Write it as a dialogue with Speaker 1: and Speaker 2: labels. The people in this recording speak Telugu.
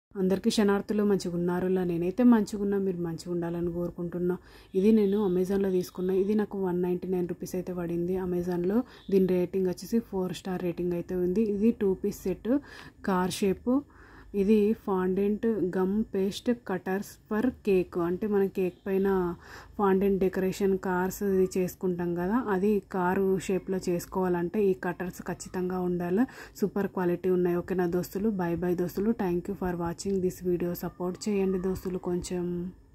Speaker 1: అందరికీ శనార్థులు మంచిగున్నారులా. నేనైతే మంచిగున్నా, మీరు మంచిగా ఉండాలని కోరుకుంటున్నా. ఇది నేను అమెజాన్లో తీసుకున్నా. ఇది నాకు 199 రూపీస్ అయితే పడింది అమెజాన్లో. దీని రేటింగ్ వచ్చేసి 4 స్టార్ రేటింగ్ అయితే ఉంది. ఇది 2 పీస్ సెట్, కార్ షేపు. ఇది fondant gum paste cutters for cake. అంటే మనం కేక్ పైన ఫాండెంట్ డెకరేషన్ కార్స్ ఇది చేసుకుంటాం కదా, అది కారు షేప్లో చేసుకోవాలంటే ఈ కటర్స్ ఖచ్చితంగా ఉండాలి. సూపర్ క్వాలిటీ ఉన్నాయి. ఓకేనా దోస్తులు, బై బై దోస్తులు. Thank you for watching this video. Support చేయండి దోస్తులు కొంచెం.